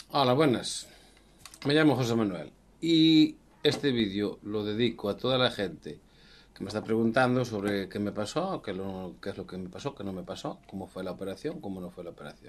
Hola, buenas. Me llamo José Manuel y este vídeo lo dedico a toda la gente que me está preguntando sobre qué me pasó, qué es lo que me pasó, qué no me pasó, cómo fue la operación, cómo no fue la operación.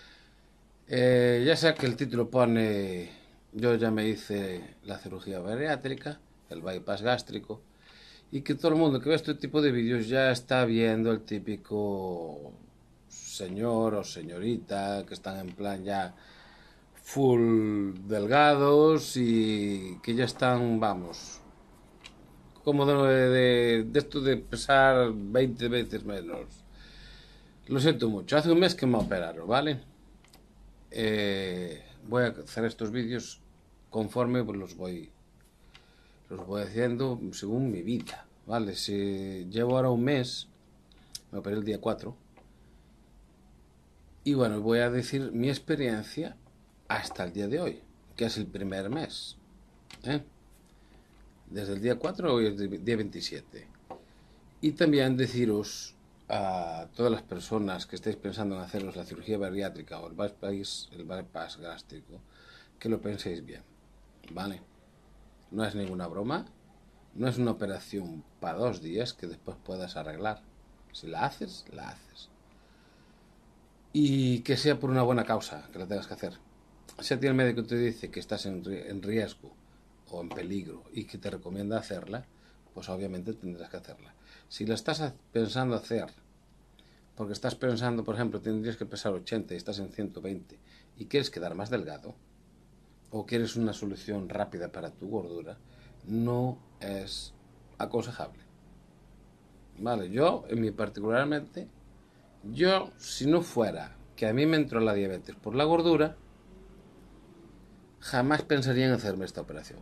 Ya sé que el título pone, yo ya me hice la cirugía bariátrica, el bypass gástrico, y que todo el mundo que ve este tipo de vídeos ya está viendo el típico señor o señorita que están en plan ya full delgados y que ya están, vamos, como de esto de pesar 20 veces menos. Lo siento mucho, hace un mes que me operaron, ¿vale? Voy a hacer estos vídeos conforme pues, los voy haciendo según mi vida, ¿vale? Si llevo ahora un mes, me operé el día 4 y bueno, voy a decir mi experiencia hasta el día de hoy, que es el primer mes, ¿eh? Desde el día 4 hoy es el día 27. Y también deciros a todas las personas que estéis pensando en haceros la cirugía bariátrica o el bypass gástrico, que lo penséis bien, ¿vale? No es ninguna broma, no es una operación para 2 días que después puedas arreglar. Si la haces, la haces. Y que sea por una buena causa que la tengas que hacer. Si a ti el médico te dice que estás en riesgo o en peligro y que te recomienda hacerla, pues obviamente tendrás que hacerla. Si la estás pensando hacer, porque estás pensando, por ejemplo, tendrías que pesar 80 y estás en 120 y quieres quedar más delgado, o quieres una solución rápida para tu gordura, no es aconsejable. Vale, yo, en mi particularmente, yo, si no fuera que a mí me entró la diabetes por la gordura, jamás pensaría en hacerme esta operación.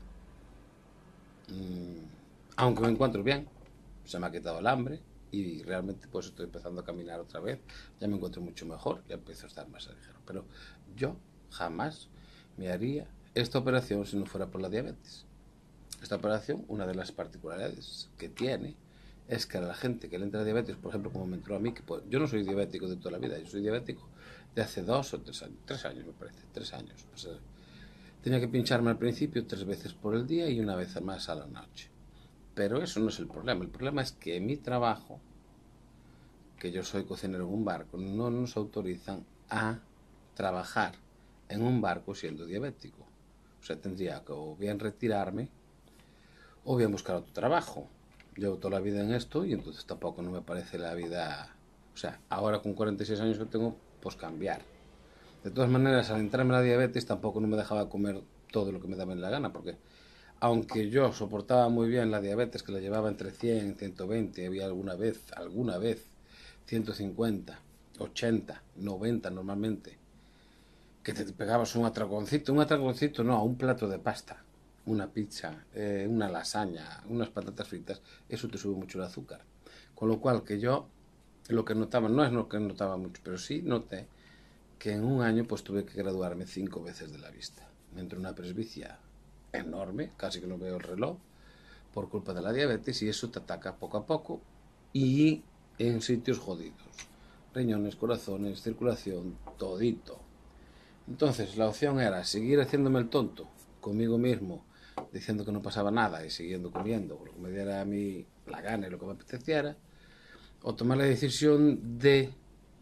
Aunque me encuentro bien, se me ha quitado el hambre y realmente pues estoy empezando a caminar otra vez, ya me encuentro mucho mejor, ya empiezo a estar más ligero. Pero yo jamás me haría esta operación si no fuera por la diabetes. Esta operación, una de las particularidades que tiene es que a la gente que le entra diabetes, por ejemplo, como me entró a mí, que pues, yo no soy diabético de toda la vida, yo soy diabético de hace 2 o 3 años, 3 años me parece, 3 años. Pues, tenía que pincharme al principio 3 veces por el día y una vez más a la noche. Pero eso no es el problema es que mi trabajo, que yo soy cocinero en un barco, no nos autorizan a trabajar en un barco siendo diabético. O sea, tendría que o bien retirarme o bien buscar otro trabajo. Llevo toda la vida en esto y entonces tampoco no me parece la vida... O sea, ahora con 46 años que tengo, pues cambiar. De todas maneras, al entrarme la diabetes tampoco no me dejaba comer todo lo que me daba en la gana, porque aunque yo soportaba muy bien la diabetes, que la llevaba entre 100 y 120, había alguna vez 150, 80, 90 normalmente, que te pegabas un atraconcito no, un plato de pasta, una pizza, una lasaña, unas patatas fritas, eso te sube mucho el azúcar. Con lo cual que yo lo que notaba, no es lo que notaba mucho, pero sí noté que en un año pues tuve que graduarme 5 veces de la vista. Me entró una presbicia enorme, casi que no veo el reloj, por culpa de la diabetes y eso te ataca poco a poco y en sitios jodidos. Riñones, corazones, circulación, todito. Entonces la opción era seguir haciéndome el tonto conmigo mismo, diciendo que no pasaba nada y siguiendo comiendo lo que me diera a mí la gana y lo que me apeteciera, o tomar la decisión de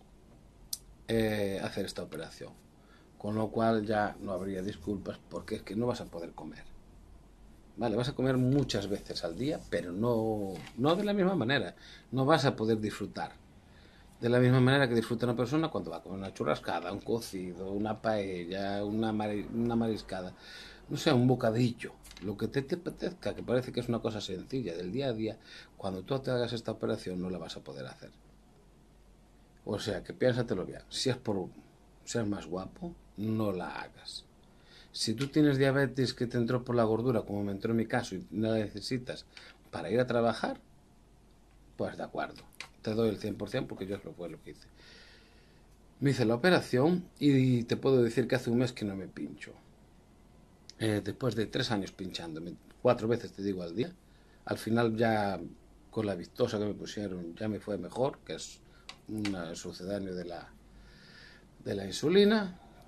hacer esta operación. Con lo cual ya no habría disculpas porque es que no vas a poder comer. Vale, vas a comer muchas veces al día, pero no de la misma manera. No vas a poder disfrutar. De la misma manera que disfruta una persona cuando va a comer una churrascada, un cocido, una paella, una mariscada. No sé, un bocadillo. Lo que te apetezca, que parece que es una cosa sencilla del día a día, cuando tú te hagas esta operación no la vas a poder hacer. O sea, que piénsatelo bien. Si es por ser más guapo, no la hagas. Si tú tienes diabetes que te entró por la gordura, como me entró en mi caso, y no la necesitas para ir a trabajar, pues de acuerdo. Te doy el 100% porque yo fue lo que hice. Me hice la operación y te puedo decir que hace un mes que no me pincho. Después de 3 años pinchándome, 4 veces te digo al día, al final ya con la vistosa que me pusieron ya me fue mejor, que es un sucedáneo de la insulina.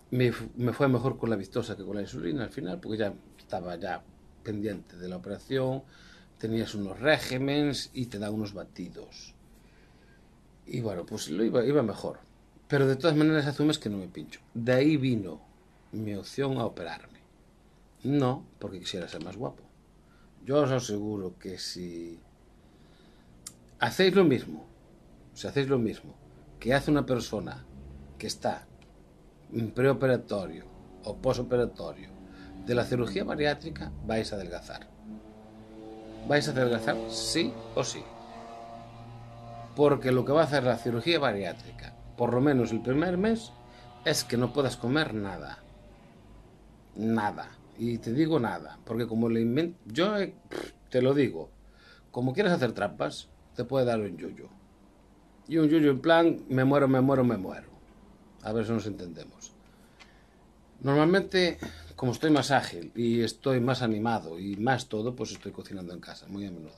me fue mejor con la vistosa que con la insulina al final, porque ya estaba ya pendiente de la operación, tenías unos regímenes y te dan unos batidos. Y bueno, pues iba mejor. Pero de todas maneras hace un mes que no me pincho. De ahí vino mi opción a operarme. No porque quisiera ser más guapo. Yo os aseguro que si hacéis lo mismo, si hacéis lo mismo que hace una persona que está en preoperatorio o posoperatorio de la cirugía bariátrica, vais a adelgazar. Vais a adelgazar sí o sí. Porque lo que va a hacer la cirugía bariátrica, por lo menos el primer mes, es que no puedas comer nada. Nada. Y te digo nada, porque como le invento, yo te lo digo, como quieras hacer trampas, te puede dar un yuyo. Y un yuyo en plan, me muero, me muero, me muero. A ver si nos entendemos. Normalmente, como estoy más ágil y estoy más animado y más todo, pues estoy cocinando en casa, muy a menudo.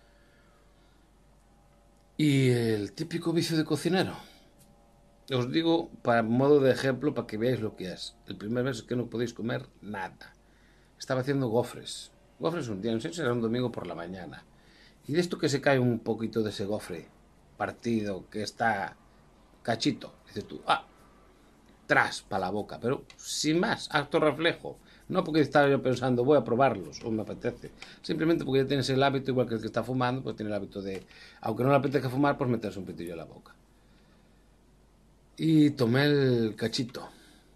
Y el típico vicio de cocinero. Os digo para modo de ejemplo, para que veáis lo que es. El primer mes es que no podéis comer nada. Estaba haciendo gofres. Gofres un día, no sé si era un domingo por la mañana. Y de esto que se cae un poquito de ese gofre partido, que está cachito. Dices tú, tras para la boca, pero sin más, acto reflejo. No porque estaba yo pensando, voy a probarlos, o me apetece. Simplemente porque ya tienes el hábito, igual que el que está fumando, pues tiene el hábito de, aunque no le apetezca fumar, pues meterse un pitillo en la boca. Y tomé el cachito.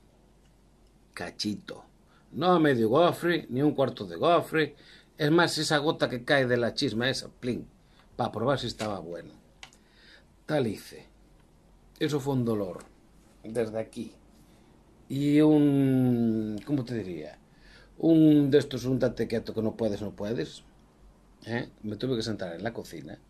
Cachito. No medio gofre, ni un cuarto de gofre. Es más, esa gota que cae de la chisma esa, plin, para probar si estaba bueno. Tal hice. Eso fue un dolor. Desde aquí. Y un... ¿Cómo te diría? Un de estos, un tate quieto que no puedes, no puedes. Me tuve que sentar en la cocina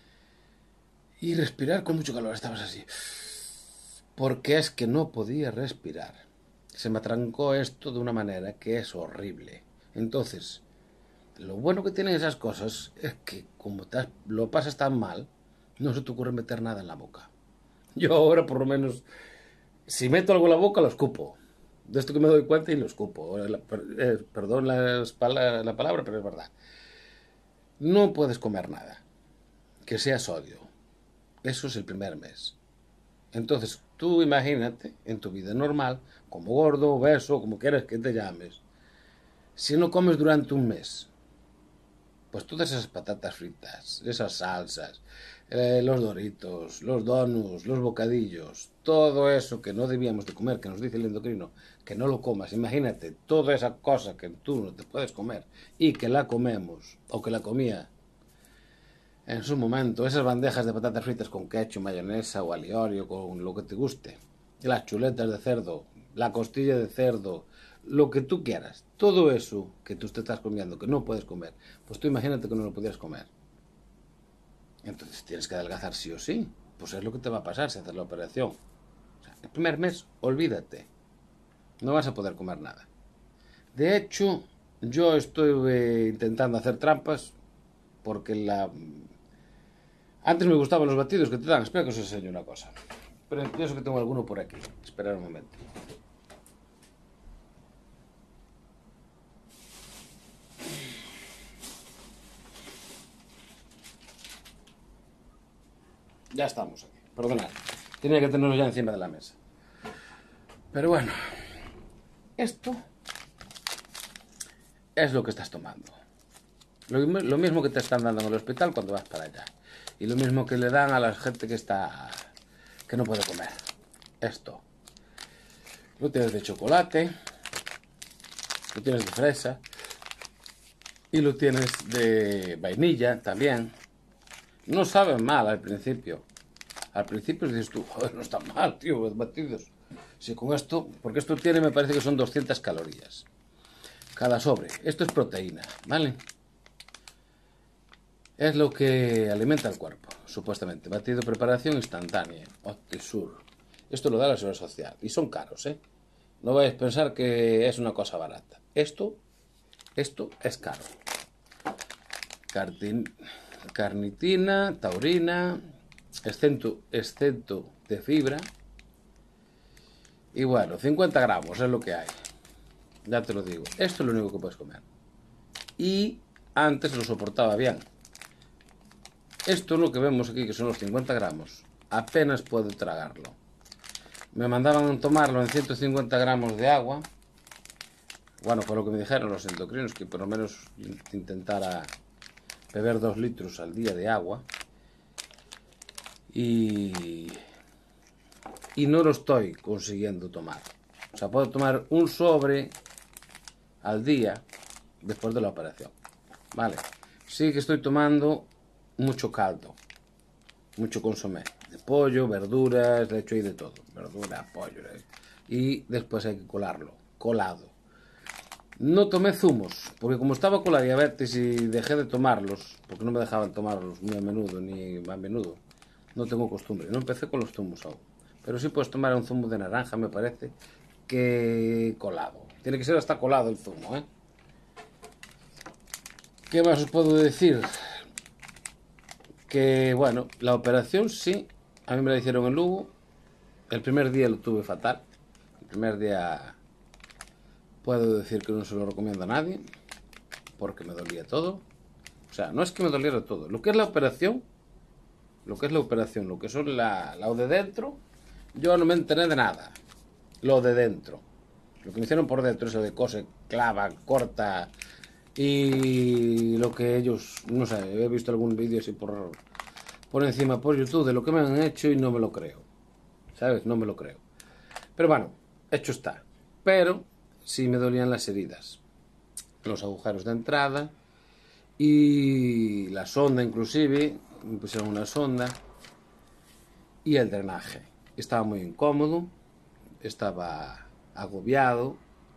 y respirar con mucho calor. Estabas así. Porque es que no podía respirar. Se me atrancó esto de una manera que es horrible. Entonces, lo bueno que tienen esas cosas es que como lo pasas tan mal, no se te ocurre meter nada en la boca. Yo ahora por lo menos, si meto algo en la boca, lo escupo. De esto que me doy cuenta y lo escupo. Perdón la palabra, pero es verdad. No puedes comer nada que sea sodio. Eso es el primer mes. Entonces, tú imagínate en tu vida normal, como gordo, obeso, como quieras que te llames, si no comes durante un mes, pues todas esas patatas fritas, esas salsas, los doritos, los donuts, los bocadillos, todo eso que no debíamos de comer, que nos dice el endocrino, que no lo comas. Imagínate, toda esa cosa que tú no te puedes comer y que la comemos, o que la comía en su momento, esas bandejas de patatas fritas con ketchup, mayonesa o aliorio, con lo que te guste, las chuletas de cerdo, la costilla de cerdo, lo que tú quieras, todo eso que tú te estás comiendo, que no puedes comer, pues tú imagínate que no lo pudieras comer. Entonces tienes que adelgazar sí o sí, pues es lo que te va a pasar si haces la operación. O sea, el primer mes, olvídate, no vas a poder comer nada. De hecho, yo estoy intentando hacer trampas porque antes me gustaban los batidos que te dan. Espera que os enseñe una cosa. Pero pienso que tengo alguno por aquí. Esperad un momento. Ya estamos aquí. Perdonad. Tenía que tenerlo ya encima de la mesa. Pero bueno. Esto es lo que estás tomando. Lo mismo que te están dando en el hospital cuando vas para allá. Y lo mismo que le dan a la gente que no puede comer. Esto. Lo tienes de chocolate. Lo tienes de fresa. Y lo tienes de vainilla también. No saben mal al principio. Al principio dices tú, joder, no está mal, tío, batidos. Si con esto, porque esto tiene, me parece que son 200 calorías. Cada sobre. Esto es proteína, ¿vale? Es lo que alimenta el cuerpo, supuestamente. Batido de preparación instantánea. Optisur. Esto lo da la Seguridad Social. Y son caros, ¿eh? No vais a pensar que es una cosa barata. Esto es caro. Carnitina, taurina, excepto de fibra. Y bueno, 50 gramos es lo que hay. Ya te lo digo. Esto es lo único que puedes comer. Y antes lo soportaba bien. Esto es lo que vemos aquí, que son los 50 gramos. Apenas puedo tragarlo. Me mandaban tomarlo en 150 gramos de agua. Bueno, fue lo que me dijeron los endocrinos, que por lo menos intentara beber 2 litros al día de agua. Y no lo estoy consiguiendo tomar. O sea, puedo tomar un sobre al día después de la operación. Vale. Sí que estoy tomando mucho caldo, mucho consomé, de pollo, verduras, le echo ahí de todo. Verdura, pollo. Y después hay que colarlo, colado. No tomé zumos, porque como estaba con la diabetes y dejé de tomarlos, porque no me dejaban tomarlos muy a menudo, ni a menudo, no tengo costumbre. No empecé con los zumos aún. Pero sí puedes tomar un zumo de naranja, me parece, que colado. Tiene que ser hasta colado el zumo, ¿eh? ¿Qué más os puedo decir? Que, bueno, la operación sí, a mí me la hicieron en Lugo. El primer día lo tuve fatal. El primer día puedo decir que no se lo recomiendo a nadie, porque me dolía todo. O sea, no es que me doliera todo. Lo que es la operación, lo que son lo de dentro, yo no me enteré de nada. Lo de dentro. Lo que me hicieron por dentro, eso de cose, clava, corta y lo que ellos, no sé, he visto algún vídeo así por encima por YouTube de lo que me han hecho y no me lo creo. ¿Sabes? No me lo creo. Pero bueno, hecho está. Pero sí me dolían las heridas, los agujeros de entrada y la sonda inclusive, me pusieron una sonda y el drenaje. Estaba muy incómodo, estaba agobiado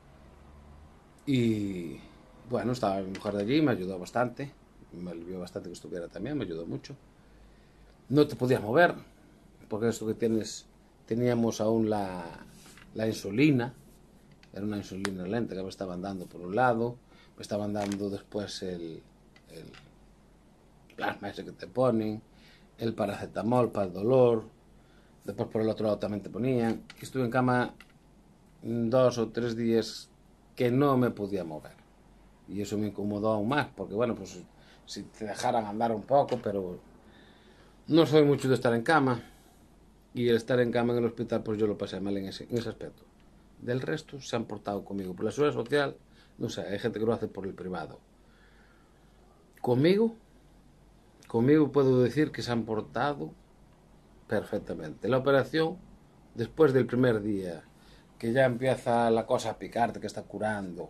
y bueno, estaba mi mujer de allí, me ayudó bastante, me alivió bastante que estuviera también, me ayudó mucho. No te podías mover, porque esto que teníamos aún la insulina, era una insulina lenta que me estaban dando por un lado, me estaban dando después el plasma ese que te ponen, el paracetamol para el dolor, después por el otro lado también te ponían, y estuve en cama 2 o 3 días que no me podía mover, y eso me incomodó aún más, porque bueno, pues si te dejaran andar un poco, pero no soy mucho de estar en cama, y el estar en cama en el hospital pues yo lo pasé mal en ese aspecto. Del resto se han portado conmigo por la seguridad social, no sé, hay gente que lo hace por el privado. Conmigo puedo decir que se han portado perfectamente. La operación, después del primer día, que ya empieza la cosa a picarte, que está curando,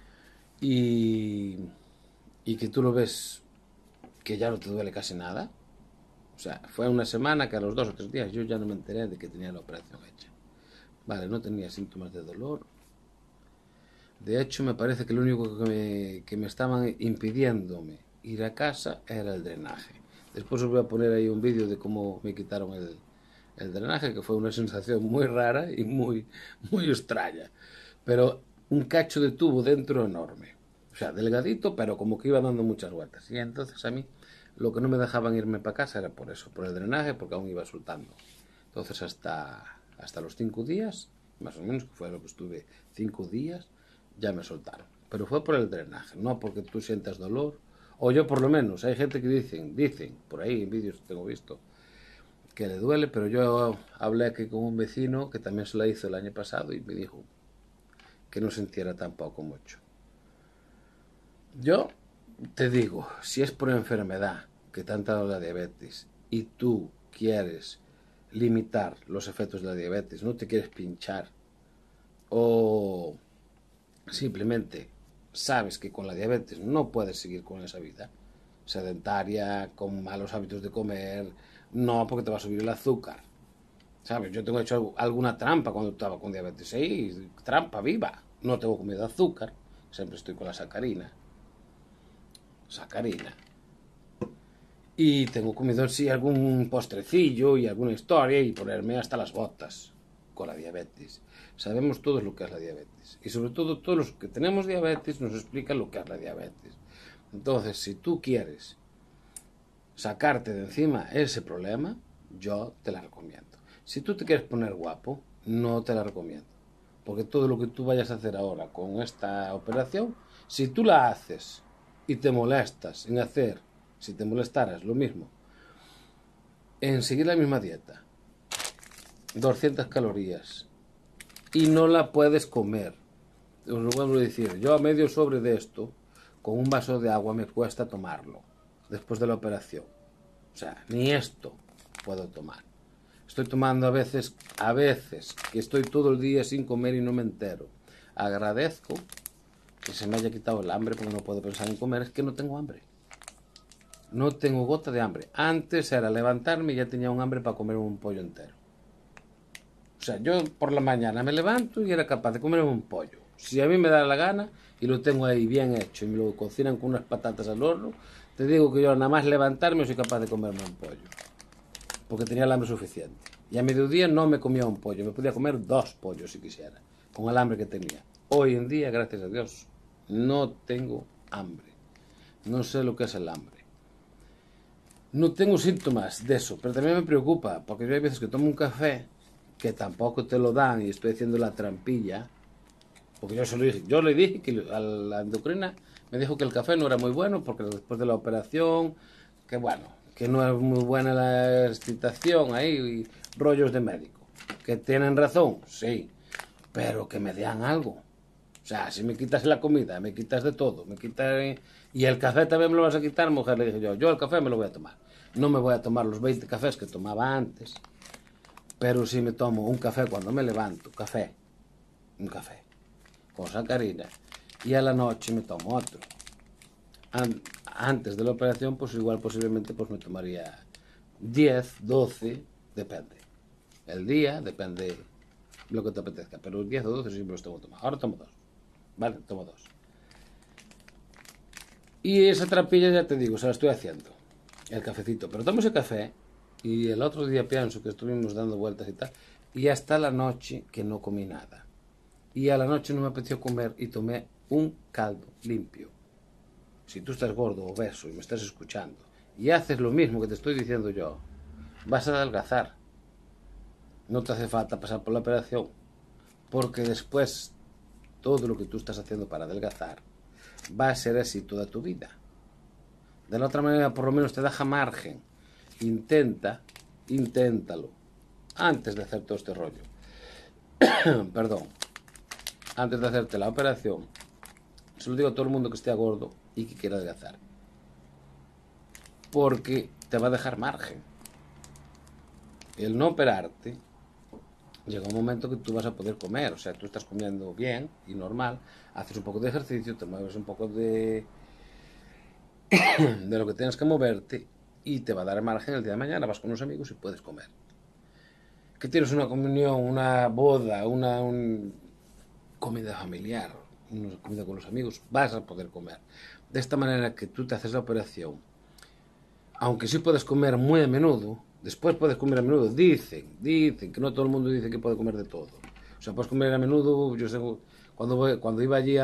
y, y que tú lo ves que ya no te duele casi nada. O sea, fue una semana que a los 2 o 3 días yo ya no me enteré de que tenía la operación hecha. Vale, no tenía síntomas de dolor. De hecho, me parece que lo único que me estaban impidiéndome ir a casa era el drenaje. Después os voy a poner ahí un vídeo de cómo me quitaron el drenaje, que fue una sensación muy rara y muy extraña. Pero un cacho de tubo dentro enorme. O sea, delgadito, pero como que iba dando muchas vueltas. Y entonces a mí lo que no me dejaban irme para casa era por eso, por el drenaje, porque aún iba soltando. Entonces hasta los 5 días, más o menos, que fue lo que estuve 5 días, ya me soltaron. Pero fue por el drenaje, no porque tú sientas dolor. O yo por lo menos, hay gente que dicen, por ahí en vídeos tengo visto, que le duele, pero yo hablé aquí con un vecino que también se la hizo el año pasado y me dijo que no sintiera tampoco mucho. Yo te digo, si es por enfermedad que te han dado la diabetes y tú quieres limitar los efectos de la diabetes, no te quieres pinchar o simplemente sabes que con la diabetes no puedes seguir con esa vida sedentaria, con malos hábitos de comer, no, porque te va a subir el azúcar. ¿Sabes? Yo tengo hecho alguna trampa cuando estaba con diabetes. Sí, trampa viva. No tengo comido azúcar, siempre estoy con la sacarina. Sacarina. Y tengo comido sí algún postrecillo y alguna historia y ponerme hasta las botas con la diabetes. Sabemos todos lo que es la diabetes. Y sobre todo todos los que tenemos diabetes nos explican lo que es la diabetes. Entonces, si tú quieres sacarte de encima ese problema, yo te la recomiendo. Si tú te quieres poner guapo, no te la recomiendo. Porque todo lo que tú vayas a hacer ahora con esta operación, si tú la haces y te molestas en hacer, si te molestaras lo mismo, en seguir la misma dieta, 200 calorías, y no la puedes comer. Os lo vuelvo a decir, yo a medio sobre de esto, con un vaso de agua me cuesta tomarlo, después de la operación. O sea, ni esto puedo tomar. Estoy tomando a veces, que estoy todo el día sin comer y no me entero. Agradezco que se me haya quitado el hambre porque no puedo pensar en comer, es que no tengo hambre. No tengo gota de hambre. Antes era levantarme y ya tenía un hambre para comer un pollo entero. O sea, yo por la mañana me levanto y era capaz de comer un pollo. Si a mí me da la gana y lo tengo ahí bien hecho y me lo cocinan con unas patatas al horno, te digo que yo nada más levantarme soy capaz de comerme un pollo. Porque tenía el hambre suficiente. Y a mediodía no me comía un pollo, me podía comer 2 pollos si quisiera, con el hambre que tenía. Hoy en día, gracias a Dios, no tengo hambre. No sé lo que es el hambre. No tengo síntomas de eso, pero también me preocupa, porque yo hay veces que tomo un café que tampoco te lo dan y estoy haciendo la trampilla, porque yo le dije que a la endocrina me dijo que el café no era muy bueno porque después de la operación, que bueno, que no es muy buena la excitación ahí y rollos de médico. Que tienen razón, sí, pero que me den algo. O sea, si me quitas la comida, me quitas de todo, me quitas... Y el café también me lo vas a quitar, mujer, le dije yo el café me lo voy a tomar. No me voy a tomar los 20 cafés que tomaba antes, pero si me tomo un café cuando me levanto, un café, con sacarina, y a la noche me tomo otro. Antes de la operación, pues igual posiblemente pues me tomaría 10, 12, depende. El día, depende lo que te apetezca, pero 10 o 12 siempre los tengo tomado. Ahora tomo 2, ¿vale? Tomo 2. Y esa trampilla ya te digo, se la estoy haciendo. El cafecito. Pero tomo ese café y el otro día pienso que estuvimos dando vueltas y tal. Y hasta la noche que no comí nada. Y a la noche no me apeteció comer y tomé un caldo limpio. Si tú estás gordo, obeso y me estás escuchando y haces lo mismo que te estoy diciendo yo, vas a adelgazar. No te hace falta pasar por la operación. Porque después todo lo que tú estás haciendo para adelgazar va a ser así toda tu vida. De la otra manera, por lo menos te deja margen. Inténtalo. Antes de hacer todo este rollo. Perdón. Antes de hacerte la operación, se lo digo a todo el mundo que esté gordo y que quiera adelgazar. Porque te va a dejar margen. El no operarte, llega un momento que tú vas a poder comer. O sea, tú estás comiendo bien y normal, haces un poco de ejercicio, te mueves un poco de lo que tienes que moverte y te va a dar margen el día de mañana. Vas con unos amigos y puedes comer. Que tienes una comunión, una boda, una comida familiar, una comida con los amigos, vas a poder comer. De esta manera que tú te haces la operación, aunque sí puedes comer muy a menudo, después puedes comer a menudo. Dicen que no todo el mundo dice que puede comer de todo. O sea, puedes comer a menudo. Yo sé, cuando iba allí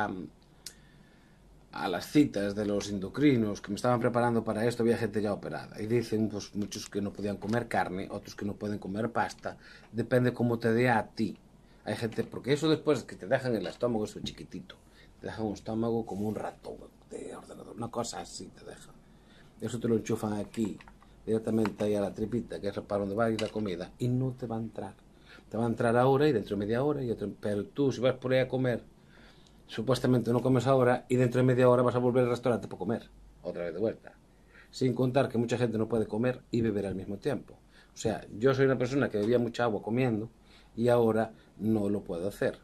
a las citas de los endocrinos que me estaban preparando para esto, había gente ya operada. Y dicen pues, muchos que no podían comer carne, otros que no pueden comer pasta. Depende cómo te dé a ti. Hay gente, porque eso después que te dejan el estómago, eso chiquitito. Te dejan un estómago como un ratón de ordenador. Una cosa así te dejan. Eso te lo enchufan aquí, directamente ahí a la tripita, que es para donde va a ir la comida. Y no te va a entrar. Te va a entrar ahora y dentro de media hora. Pero tú, si vas por ahí a comer, supuestamente no comes ahora y dentro de media hora vas a volver al restaurante para comer, otra vez de vuelta. Sin contar que mucha gente no puede comer y beber al mismo tiempo. O sea, yo soy una persona que bebía mucha agua comiendo y ahora no lo puedo hacer.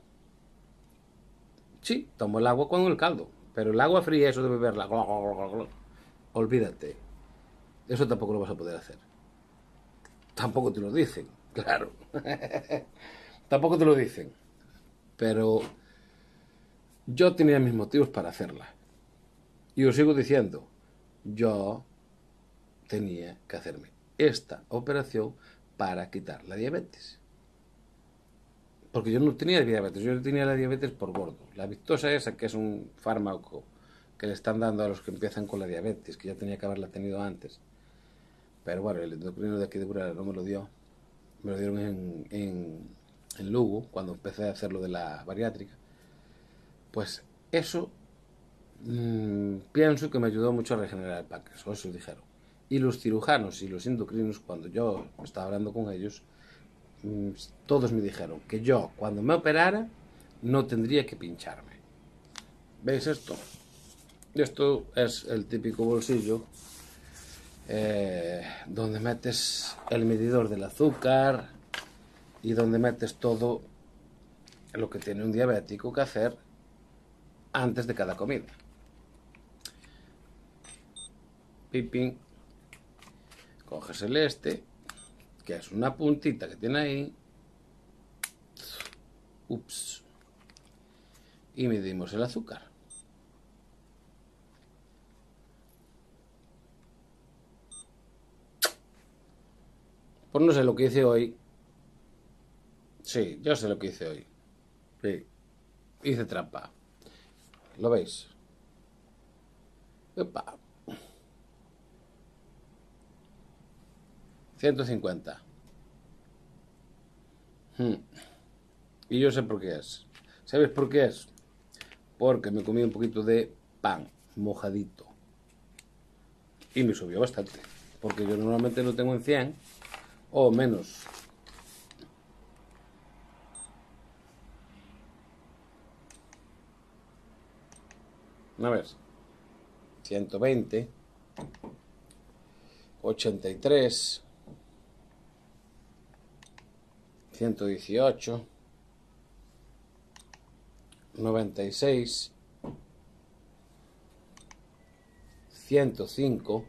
Sí, tomo el agua con el caldo, pero el agua fría, eso de beberla, olvídate. Eso tampoco lo vas a poder hacer. Tampoco te lo dicen, claro. Tampoco te lo dicen. Pero yo tenía mis motivos para hacerla. Y os sigo diciendo, yo tenía que hacerme esta operación para quitar la diabetes. Porque yo no tenía diabetes, yo tenía la diabetes por gordo. La Victosa esa, que es un fármaco que le están dando a los que empiezan con la diabetes, que ya tenía que haberla tenido antes. Pero bueno, el endocrino de aquí de Burela no me lo dio. Me lo dieron en en Lugo, cuando empecé a hacer lo de la bariátrica, pues eso pienso que me ayudó mucho a regenerar el páncreas, o eso dijeron. Y los cirujanos y los endocrinos, cuando yo estaba hablando con ellos, todos me dijeron que yo, cuando me operara, no tendría que pincharme. ¿Veis esto? Esto es el típico bolsillo donde metes el medidor del azúcar y donde metes todo lo que tiene un diabético que hacer antes de cada comida. Pipín, coges el que es una puntita que tiene ahí, ups, y medimos el azúcar. Pues no sé lo que hice hoy. Sí, yo sé lo que hice hoy. Sí, hice trampa. ¿Lo veis? Epa. 150. Y yo sé por qué es. ¿Sabes por qué es? Porque me comí un poquito de pan mojadito. Y me subió bastante. Porque yo normalmente lo tengo en 100 o menos. A ver. 120. 83. 118. 96. 105.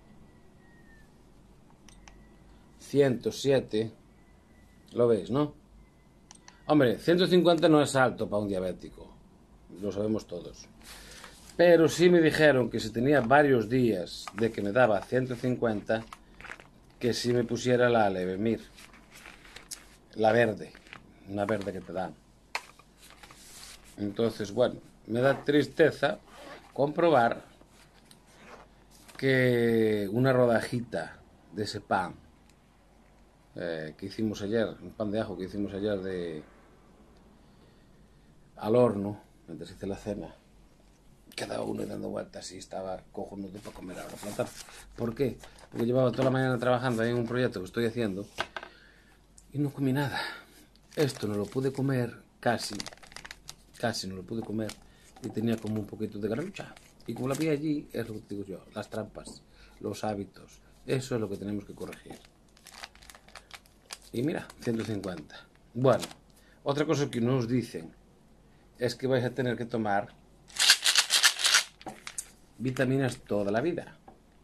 107. ¿Lo veis, no? Hombre, 150 no es alto para un diabético. Lo sabemos todos. Pero sí me dijeron que si tenía varios días de que me daba 150, que si me pusiera la Levemir. La verde. Una verde que te dan. Entonces, bueno, me da tristeza comprobar que una rodajita de ese pan que hicimos ayer, un pan de ajo que hicimos ayer al horno, mientras hice la cena, quedaba uno dando vueltas y estaba cojonudo para comer ahora por la tarde. ¿Por qué? Porque llevaba toda la mañana trabajando en un proyecto que estoy haciendo y no comí nada. Esto no lo pude comer casi no lo pude comer y tenía como un poquito de garrucha. Y como la vi allí, es lo que te digo yo, las trampas, los hábitos, eso es lo que tenemos que corregir. Y mira, 150. Bueno, otra cosa que nos dicen es que vais a tener que tomar vitaminas toda la vida.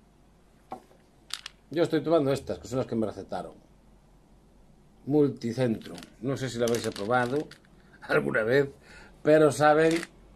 Yo estoy tomando estas, que son las que me recetaron. Multicentro. No sé si la habéis probado alguna vez, pero saben,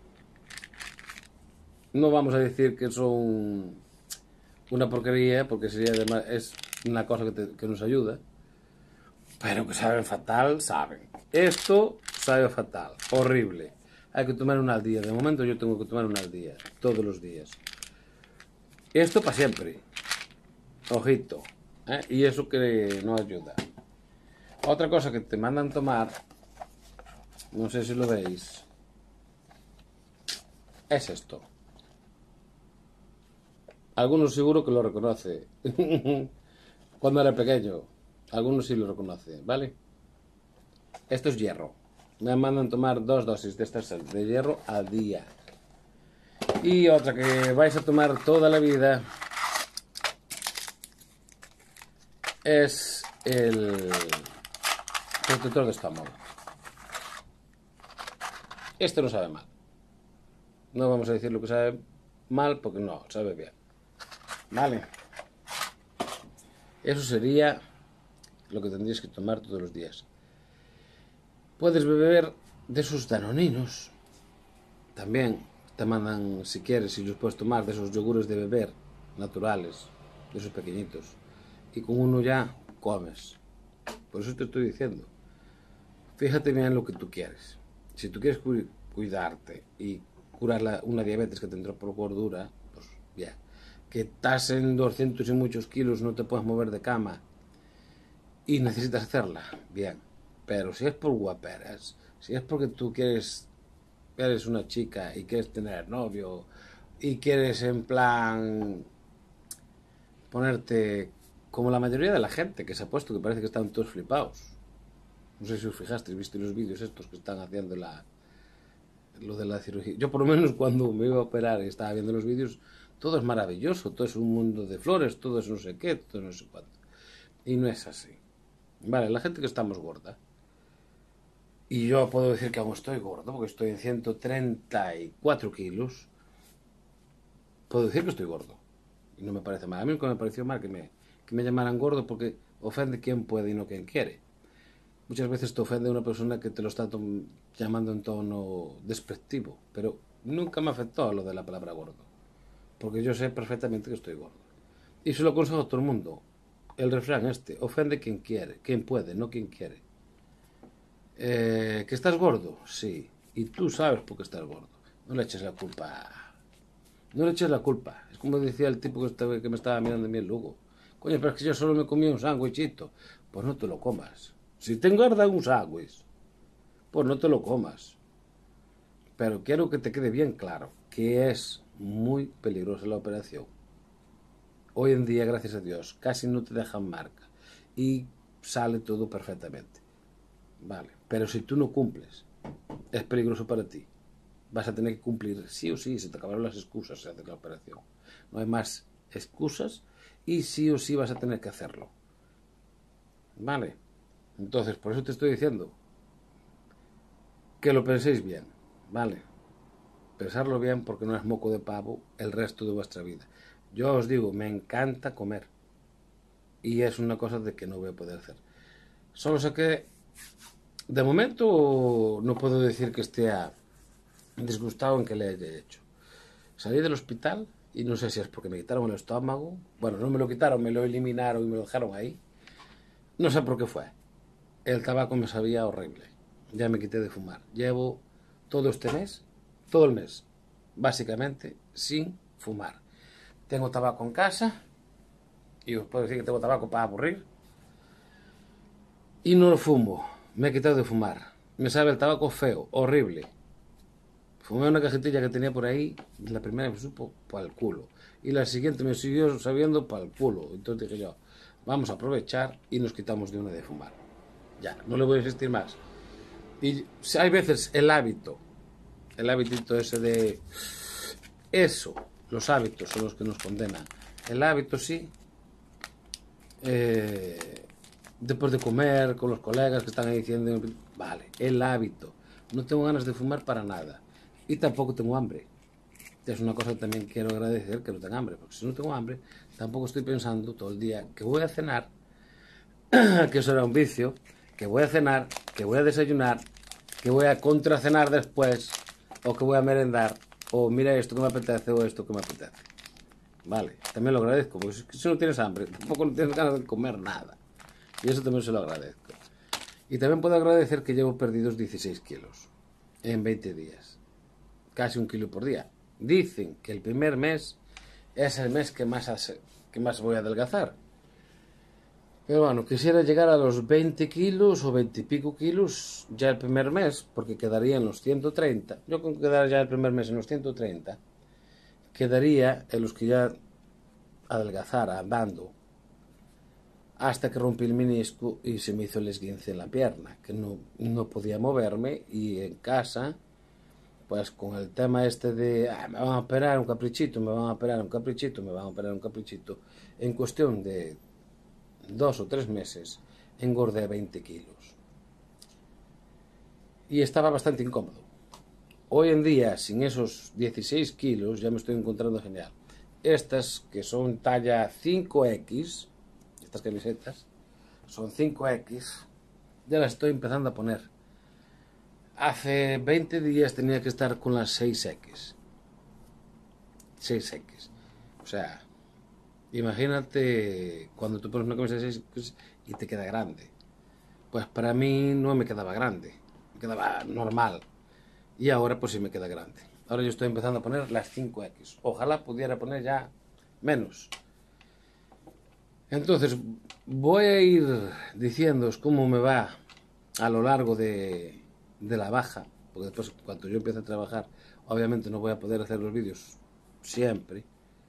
no vamos a decir que son una porquería, porque sería además, es una cosa que nos ayuda, pero que saben fatal, saben. Esto sabe fatal, horrible. Hay que tomar una al día. De momento yo tengo que tomar una al día, todos los días. Esto para siempre. Ojito. Y eso que no ayuda. Otra cosa que te mandan tomar, no sé si lo veis, es esto. Algunos seguro que lo reconoce. Cuando era pequeño, algunos sí lo reconocen, ¿vale? Esto es hierro. Me mandan tomar 2 dosis de estas de hierro al día. Y otra que vais a tomar toda la vida es el protector de estómago. Este no sabe mal. No vamos a decir lo que sabe mal porque no, sabe bien. Vale. Eso sería lo que tendrías que tomar todos los días. Puedes beber de esos danoninos. También te mandan, si quieres, si los puedes tomar, de esos yogures de beber naturales, de esos pequeñitos. Y con uno ya comes. Por eso te estoy diciendo. Fíjate bien lo que tú quieres. Si tú quieres cuidarte y curar una diabetes que te entró por gordura, pues bien. Que estás en 200 y muchos kilos, no te puedes mover de cama y necesitas hacerla, bien. Pero si es por guaperas, si es porque tú eres una chica y quieres tener novio y quieres en plan ponerte como la mayoría de la gente que se ha puesto, que parece que están todos flipados. No sé si os fijasteis, viste los vídeos estos que están haciendo lo de la cirugía. Yo por lo menos cuando me iba a operar y estaba viendo los vídeos, todo es maravilloso, todo es un mundo de flores, todo es no sé qué, todo no sé cuánto. Y no es así. Vale, la gente que estamos gorda. Y yo puedo decir que aún estoy gordo, porque estoy en 134 kilos. Puedo decir que estoy gordo. Y no me parece mal. A mí nunca me pareció mal que me llamaran gordo, porque ofende quien puede y no quien quiere. Muchas veces te ofende una persona que te lo está llamando en tono despectivo, pero nunca me afectó lo de la palabra gordo, porque yo sé perfectamente que estoy gordo. Y se lo aconsejo a todo el mundo. El refrán este, ofende quien quiere, quien puede, no quien quiere. ¿Que estás gordo? Sí. Y tú sabes por qué estás gordo. No le eches la culpa. No le eches la culpa. Es como decía el tipo que me estaba mirando en mi Lugo. Coño, pero es que yo solo me comí un sándwichito. Pues no te lo comas. Si te engorda un sándwich, pues no te lo comas. Pero quiero que te quede bien claro que es muy peligrosa la operación. Hoy en día, gracias a Dios, casi no te dejan marca y sale todo perfectamente. Vale, pero si tú no cumples, es peligroso para ti. Vas a tener que cumplir sí o sí, se te acabaron las excusas de la operación. No hay más excusas y sí o sí vas a tener que hacerlo. Vale, entonces por eso te estoy diciendo que lo penséis bien, vale. Pensarlo bien porque no es moco de pavo el resto de vuestra vida. Yo os digo, me encanta comer y es una cosa de que no voy a poder hacer. Solo sé que de momento no puedo decir que esté disgustado en que le haya hecho. Salí del hospital y no sé si es porque me quitaron el estómago. Bueno, no me lo quitaron, me lo eliminaron y me lo dejaron ahí. No sé por qué fue. El tabaco me sabía horrible. Ya me quité de fumar. Llevo todo este mes, todo el mes, básicamente sin fumar. Tengo tabaco en casa y os puedo decir que tengo tabaco para aburrir. Y no lo fumo. Me he quitado de fumar. Me sabe el tabaco feo, horrible. Fumé una cajetilla que tenía por ahí, la primera me supo para el culo. Y la siguiente me siguió sabiendo para el culo. Entonces dije yo, vamos a aprovechar y nos quitamos de una de fumar. Ya, no le voy a insistir más. Y hay veces el hábito ese de... Eso, los hábitos son los que nos condenan. El hábito sí, después de comer con los colegas que están ahí diciendo, vale, el hábito. No tengo ganas de fumar para nada. Y tampoco tengo hambre. Es una cosa que también quiero agradecer, que no tengo hambre, porque si no tengo hambre, tampoco estoy pensando todo el día que voy a cenar, que eso era un vicio, que voy a cenar, que voy a desayunar, que voy a contracenar después, o que voy a merendar, o mira esto que me apetece, o esto que me apetece. Vale, también lo agradezco, porque si no tienes hambre, tampoco no tienes ganas de comer nada. Y eso también se lo agradezco. Y también puedo agradecer que llevo perdidos 16 kilos en 20 días. Casi 1 kilo por día. Dicen que el primer mes es el mes que más voy a adelgazar. Pero bueno, quisiera llegar a los 20 kilos o 20 y pico kilos ya el primer mes, porque quedaría en los 130. Yo con quedar ya el primer mes en los 130, quedaría en los que ya adelgazara andando, hasta que rompí el menisco y se me hizo el esguince en la pierna, que no podía moverme y en casa, pues con el tema este de me van a operar un caprichito, me van a operar un caprichito, me van a operar un caprichito, en cuestión de 2 o 3 meses engordé 20 kilos y estaba bastante incómodo. Hoy en día, sin esos 16 kilos, ya me estoy encontrando genial. Estas que son talla 5X, estas camisetas son 5X, ya las estoy empezando a poner. Hace 20 días tenía que estar con las 6X. 6X. O sea, imagínate cuando tú pones una camisa de 6X y te queda grande. Pues para mí no me quedaba grande, me quedaba normal. Y ahora pues sí me queda grande. Ahora yo estoy empezando a poner las 5X. Ojalá pudiera poner ya menos. Entonces voy a ir diciéndoos cómo me va a lo largo de la baja, porque después cuando yo empiece a trabajar, obviamente no voy a poder hacer los vídeos siempre,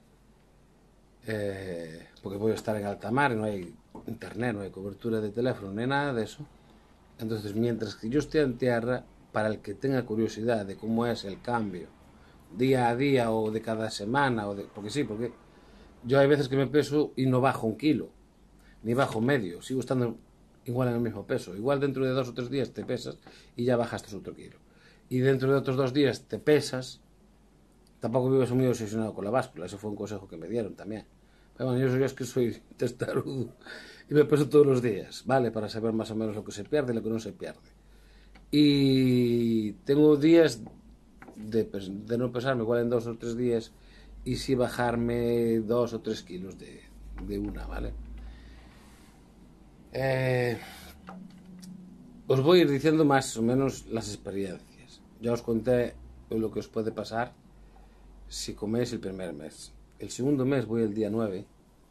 porque voy a estar en alta mar y no hay internet, no hay cobertura de teléfono ni nada de eso. Entonces, mientras que yo esté en tierra, para el que tenga curiosidad de cómo es el cambio día a día o de cada semana, porque sí, porque yo hay veces que me peso y no bajo 1 kilo, ni bajo medio, sigo estando igual en el mismo peso. Igual dentro de 2 o 3 días te pesas y ya bajaste otro kilo. Y dentro de otros 2 días te pesas, tampoco vivo muy obsesionado con la báscula, ese fue un consejo que me dieron también. Pero bueno, yo es que soy testarudo y me peso todos los días, ¿vale? Para saber más o menos lo que se pierde y lo que no se pierde. Y tengo días de no pesarme, igual en 2 o 3 días, y sí bajarme 2 o 3 kilos de una, ¿vale? Os voy a ir diciendo más o menos las experiencias. Ya os conté lo que os puede pasar si coméis el primer mes. El segundo mes voy el día 9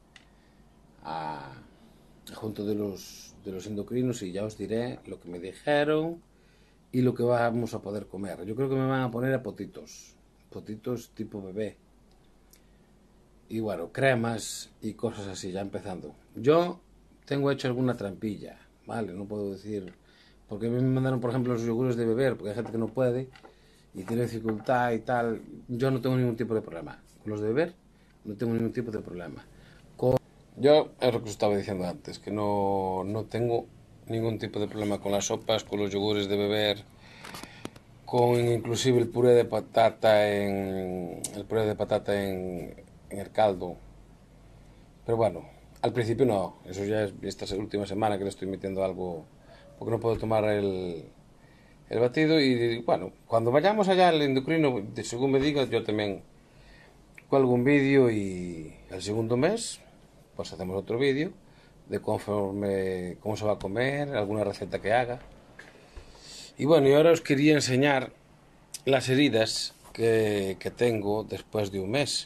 junto de los endocrinos y ya os diré lo que me dijeron y lo que vamos a poder comer. Yo creo que me van a poner a potitos tipo bebé. Y bueno, cremas y cosas así, ya empezando. Yo tengo hecho alguna trampilla, ¿vale? No puedo decir... Porque me mandaron, por ejemplo, los yogures de beber, porque hay gente que no puede y tiene dificultad y tal. Yo no tengo ningún tipo de problema. Con los de beber no tengo ningún tipo de problema. Yo, es lo que os estaba diciendo antes, que no tengo ningún tipo de problema con las sopas, con los yogures de beber, con inclusive el puré de patata en el caldo. Pero bueno, al principio no, eso ya es esta última semana que le estoy metiendo algo, porque no puedo tomar el batido. Y bueno, cuando vayamos allá al endocrino, según me diga, yo también cuelgo un vídeo y al segundo mes pues hacemos otro vídeo de conforme cómo se va a comer, alguna receta que haga. Y bueno, y ahora os quería enseñar las heridas que tengo después de un mes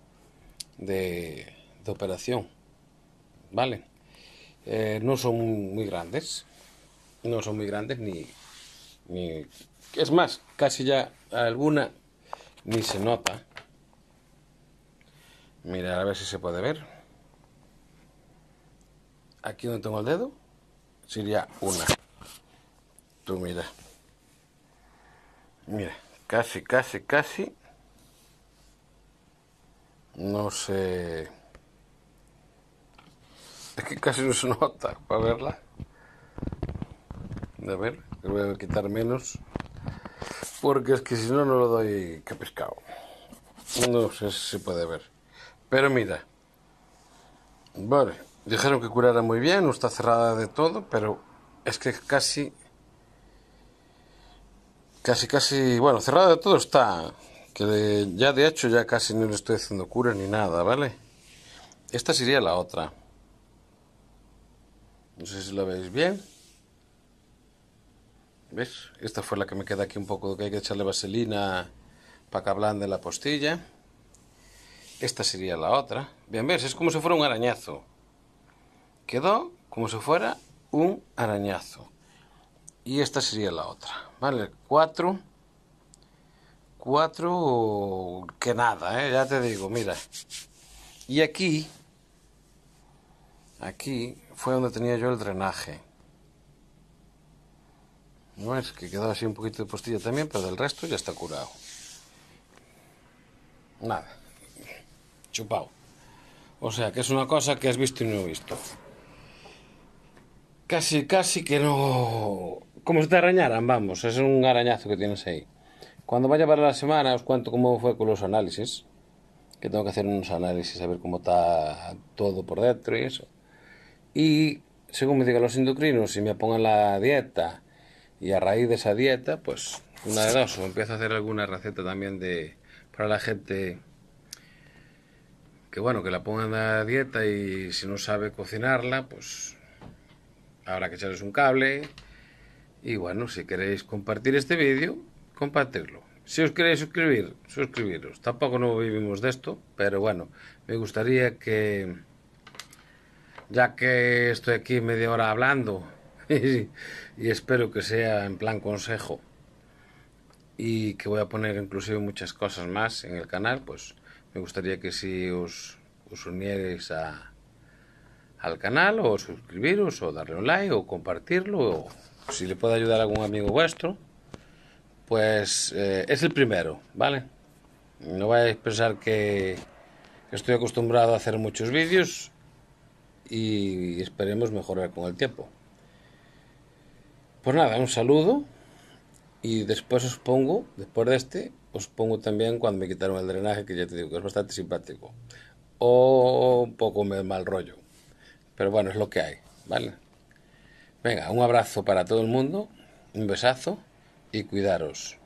de operación, ¿vale? No son muy grandes, no son muy grandes ni... Es más, casi ya alguna ni se nota. Mira, a ver si se puede ver. Aquí donde tengo el dedo sería una. Tú mira. Mira, casi. No sé. Es que casi no se nota para verla. A ver, voy a quitar menos. Porque es que si no, no lo doy que pescado. No sé si se puede ver. Pero mira. Vale. Dijeron que curara muy bien, no está cerrada de todo, pero es que casi, bueno, cerrada de todo está. Que ya de hecho ya casi no le estoy haciendo cura ni nada, ¿vale? Esta sería la otra. No sé si la veis bien. ¿Ves? Esta fue la que me queda aquí un poco, que hay que echarle vaselina para que ablande la postilla. Esta sería la otra. Bien, ves, es como si fuera un arañazo. Quedó como si fuera un arañazo. Y esta sería la otra, ¿vale? 4 que nada, ya te digo, mira. Y aquí fue donde tenía yo el drenaje. No es que quedó así un poquito de postilla también, pero del resto ya está curado. Nada, chupado. O sea, que es una cosa que has visto y no he visto. Casi que no... Como si te arañaran, vamos, es un arañazo que tienes ahí. Cuando vaya para la semana os cuento cómo fue con los análisis, que tengo que hacer unos análisis a ver cómo está todo por dentro y eso. Y según me digan los endocrinos, si me pongan la dieta y a raíz de esa dieta, pues una de dos, o empiezo a hacer alguna receta también para la gente que bueno, que la pongan en la dieta y si no sabe cocinarla, pues habrá que echarles un cable. Y bueno, si queréis compartir este vídeo, compartirlo. Si os queréis suscribir, suscribiros. Tampoco no vivimos de esto, pero bueno, me gustaría que, ya que estoy aquí media hora hablando, y espero que sea en plan consejo y que voy a poner inclusive muchas cosas más en el canal. Pues me gustaría que si os unierais al canal, o suscribiros, o darle un like, o compartirlo, o si le puede ayudar a algún amigo vuestro, pues es el primero, ¿vale? No vais a pensar que estoy acostumbrado a hacer muchos vídeos y esperemos mejorar con el tiempo. Pues nada, un saludo y después os pongo, después de este, os pongo también cuando me quitaron el drenaje, que ya te digo que es bastante simpático. O un poco mal rollo. Pero bueno, es lo que hay, ¿vale? Venga, un abrazo para todo el mundo, un besazo y cuidaros.